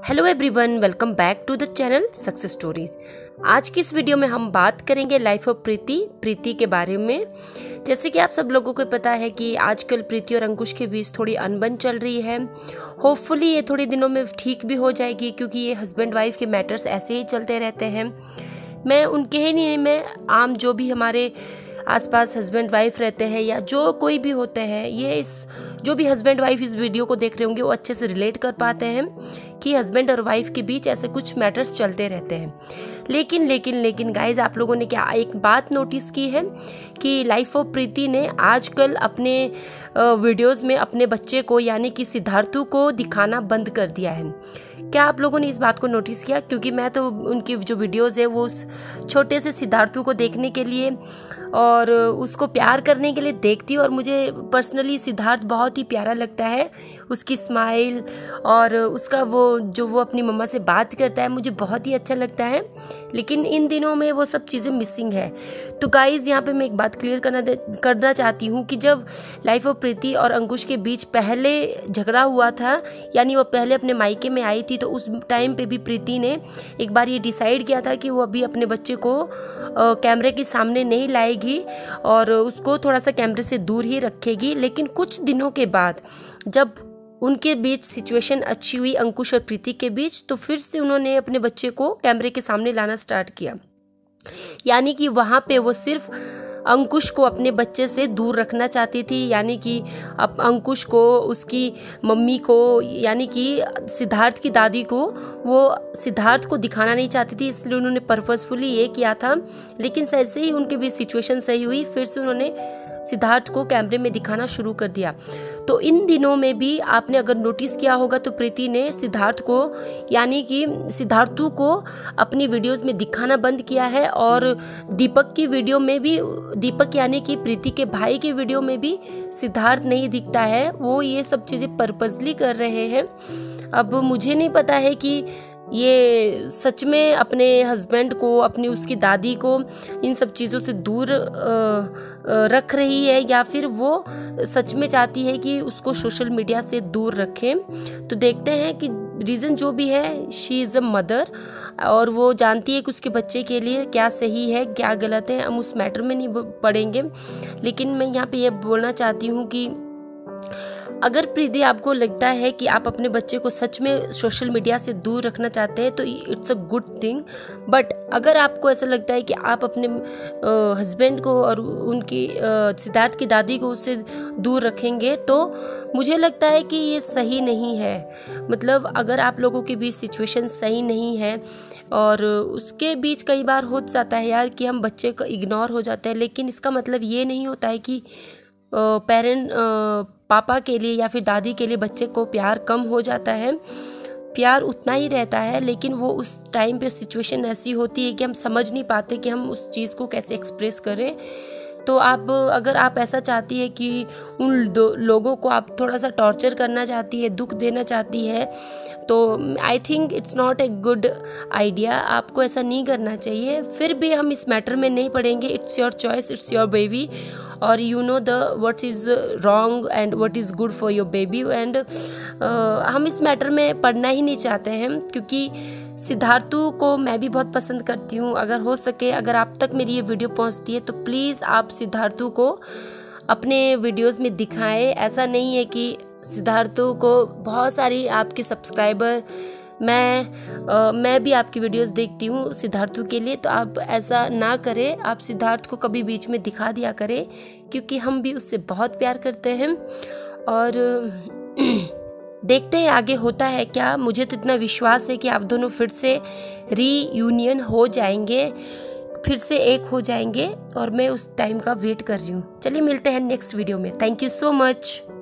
Hello everyone, welcome back to the channel success stories. आज की इस वीडियो में हम बात करेंगे लाइफ ऑफ प्रीति के बारे में। जैसे कि आप सब लोगों को पता है कि आजकल प्रीति और अंकुश के बीच थोड़ी अनबन चल रही है। होपफुली ये थोड़े दिनों में ठीक भी हो जाएगी, क्योंकि ये हस्बैंड वाइफ के मैटर्स ऐसे ही चलते रहते हैं। मैं उनके ही नहीं, मैं आम जो भी हमारे आसपास हस्बैंड वाइफ रहते हैं या जो कोई भी होते हैं, ये जो भी हस्बैंड वाइफ इस वीडियो को देख रहे होंगे वो अच्छे से रिलेट कर पाते हैं कि हस्बैंड और वाइफ के बीच ऐसे कुछ मैटर्स चलते रहते हैं। लेकिन गाइज, आप लोगों ने क्या एक बात नोटिस की है कि लाइफ ऑफ प्रीति ने आजकल अपने वीडियोस में अपने बच्चे को यानी कि सिद्धार्थु को दिखाना बंद कर दिया है। क्या आप लोगों ने इस बात को नोटिस किया? क्योंकि मैं तो उनकी जो वीडियोस है वो उस छोटे से सिद्धार्थु को देखने के लिए और उसको प्यार करने के लिए देखती हूँ, और मुझे पर्सनली सिद्धार्थ बहुत ही प्यारा लगता है। उसकी स्माइल और उसका वो अपनी मम्मा से बात करता है, मुझे बहुत ही अच्छा लगता है। लेकिन इन दिनों में वो सब चीज़ें मिसिंग है। तो गाइज़, यहाँ पे मैं एक बात क्लियर करना चाहती हूँ कि जब लाइफ ऑफ प्रीति और अंकुश के बीच पहले झगड़ा हुआ था, यानी वो पहले अपने मायके में आई थी, तो उस टाइम पे भी प्रीति ने एक बार ये डिसाइड किया था कि वो अभी अपने बच्चे को कैमरे के सामने नहीं लाएगी और उसको थोड़ा सा कैमरे से दूर ही रखेगी। लेकिन कुछ दिनों के बाद जब उनके बीच सिचुएशन अच्छी हुई, अंकुश और प्रीति के बीच, तो फिर से उन्होंने अपने बच्चे को कैमरे के सामने लाना स्टार्ट किया। यानी कि वहाँ पे वो सिर्फ अंकुश को अपने बच्चे से दूर रखना चाहती थी, यानी कि अब अंकुश को, उसकी मम्मी को, यानी कि सिद्धार्थ की दादी को, वो सिद्धार्थ को दिखाना नहीं चाहती थी, इसलिए उन्होंने पर्पसफुली ये किया था। लेकिन जैसे ही उनके बीच सिचुएशन सही हुई, फिर से उन्होंने सिद्धार्थ को कैमरे में दिखाना शुरू कर दिया। तो इन दिनों में भी आपने अगर नोटिस किया होगा तो प्रीति ने सिद्धार्थ को, यानी कि सिद्धार्थु को, अपनी वीडियोस में दिखाना बंद किया है। और दीपक की वीडियो में भी, दीपक यानी कि प्रीति के भाई की वीडियो में भी सिद्धार्थ नहीं दिखता है। वो ये सब चीज़ें पर्पसली कर रहे हैं। अब मुझे नहीं पता है कि ये सच में अपने हस्बैंड को, अपनी उसकी दादी को इन सब चीज़ों से दूर रख रही है, या फिर वो सच में चाहती है कि उसको सोशल मीडिया से दूर रखें। तो देखते हैं कि रीज़न जो भी है, शी इज़ अ मदर और वो जानती है कि उसके बच्चे के लिए क्या सही है क्या गलत है। हम उस मैटर में नहीं पड़ेंगे, लेकिन मैं यहाँ पे ये बोलना चाहती हूँ कि अगर प्रीति आपको लगता है कि आप अपने बच्चे को सच में सोशल मीडिया से दूर रखना चाहते हैं तो it's a good thing. But अगर आपको ऐसा लगता है कि आप अपने हस्बैंड को और उनकी सिद्धार्थ की दादी को उससे दूर रखेंगे, तो मुझे लगता है कि ये सही नहीं है। मतलब अगर आप लोगों के बीच सिचुएशन सही नहीं है और उसके बीच कई बार हो जाता है यार कि हम बच्चे को इग्नोर हो जाते हैं, लेकिन इसका मतलब ये नहीं होता है कि पापा के लिए या फिर दादी के लिए बच्चे को प्यार कम हो जाता है। प्यार उतना ही रहता है, लेकिन वो उस टाइम पे सिचुएशन ऐसी होती है कि हम समझ नहीं पाते कि हम उस चीज़ को कैसे एक्सप्रेस करें। तो अगर आप ऐसा चाहती है कि उन लोगों को आप थोड़ा सा टॉर्चर करना चाहती है, दुख देना चाहती है, तो I think it's not a good idea. आपको ऐसा नहीं करना चाहिए। फिर भी हम इस मैटर में नहीं पड़ेंगे। It's your choice, it's your baby, और you know the what is wrong and what is good for your baby. And हम इस मैटर में पढ़ना ही नहीं चाहते हैं, क्योंकि सिद्धार्थु को मैं भी बहुत पसंद करती हूँ। अगर हो सके, अगर आप तक मेरी ये वीडियो पहुँचती है तो प्लीज़ आप सिद्धार्थु को अपने वीडियोस में दिखाएं। ऐसा नहीं है कि सिद्धार्थु को बहुत सारी आपके सब्सक्राइबर, मैं भी आपकी वीडियोस देखती हूँ सिद्धार्थु के लिए, तो आप ऐसा ना करें। आप सिद्धार्थ को कभी बीच में दिखा दिया करें, क्योंकि हम भी उससे बहुत प्यार करते हैं। और देखते हैं आगे होता है क्या। मुझे तो इतना विश्वास है कि आप दोनों फिर से रीयूनियन हो जाएंगे, फिर से एक हो जाएंगे, और मैं उस टाइम का वेट कर रही हूँ। चलिए मिलते हैं नेक्स्ट वीडियो में। Thank you so much.